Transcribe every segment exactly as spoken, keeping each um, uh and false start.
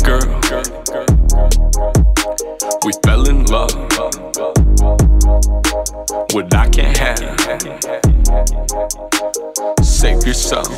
girl. We fell in love. What I can't have, save yourself.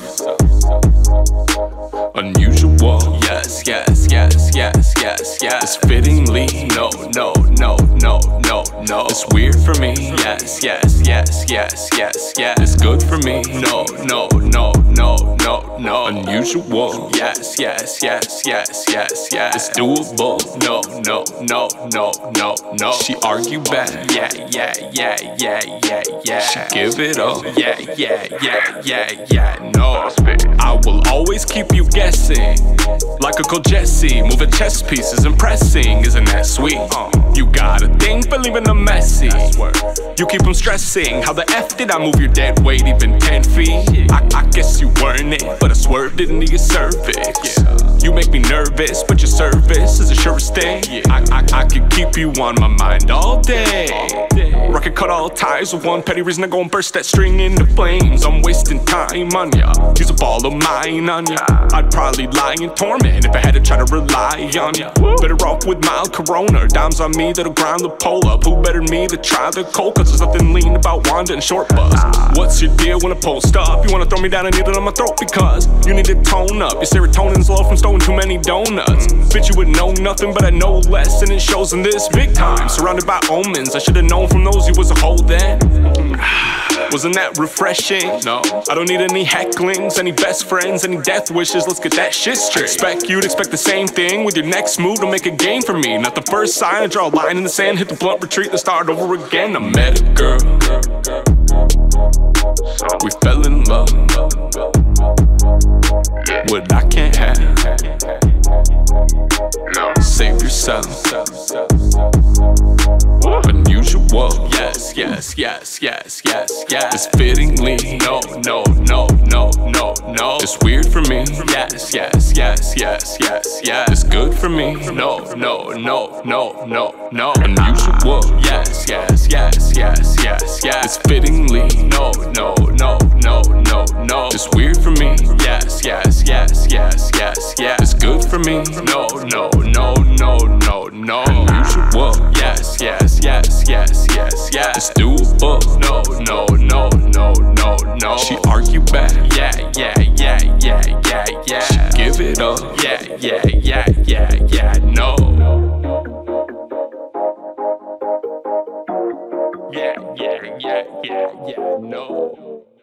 Unusual, yes, yes, yes, yes, yes, yes. It's fittingly, no, no, no, no, no, no. It's weird for me, yes, yes, yes, yes, yes, yes. It's good for me, no, no, no, no, no, no. Unusual, yes, yes, yes, yes, yes, yes. It's doable, no, no, no, no, no, no. She argue back, yeah, yeah, yeah, yeah, yeah, yeah. She give it up, yeah, yeah, yeah, yeah, yeah, no. I will always keep you guessing, like Uncle Jesse, moving chess pieces, impressing. Isn't that sweet? You got a thing for leaving them messy. You keep them stressing. How the F did I move your dead weight even ten feet? I, I guess you weren't it, but I swerved it into your cervix. You make me nervous, but your service is the surest thing. I, I, I could keep you on my mind all day. Or I could cut all ties with one petty reason to go and burst that string into flames. I'm wasting time on ya, use a ball of mine on ya. I'd probably lie in torment if I had to try to rely on ya. Better off with mild corona, dimes on me that'll grind the pole up. Who better me to try the cold, cause there's nothing lean about Wanda and short buzz. What's your deal when I post up? You wanna throw me down and needle on my throat because you need to tone up. Your serotonin's low from stolen too many donuts. Bitch, you would know nothing, but I know less, and it shows in this big time. Surrounded by omens, I should've known from those you was a whole then. Wasn't that refreshing? No, I don't need any hecklings, any best friends, any death wishes. Let's get that shit straight. Expect you to expect the same thing with your next move to make a game for me. Not the first sign, I draw a line in the sand, hit the blunt, retreat, and start over again. I met a girl, we fell in love. What I can't have, save yourself. Unusual, yes, yes, yes, yes, yes, yes. It's fittingly, no, no, no, no, no, no. It's weird for me, yes, yes, yes, yes, yes, yes. It's good for me, no, no, no, no, no, no. Unusual, yes, yes, yes, yes, yes, yes. It's fittingly, no, no, no, no, no, no. It's weird for me, yes, yes, yes, yes, yes, yes. It's good for me, no, no, no, no, no, no. Unusual, yes, yes, yes, yes, yes, yes. It's doable, no, no, no, no, no, no. She argue back, yeah, yeah, yeah, yeah, yeah, yeah. She give it up, yeah, yeah, yeah, yeah, yeah, no. Yeah, yeah, yeah, yeah, yeah, no.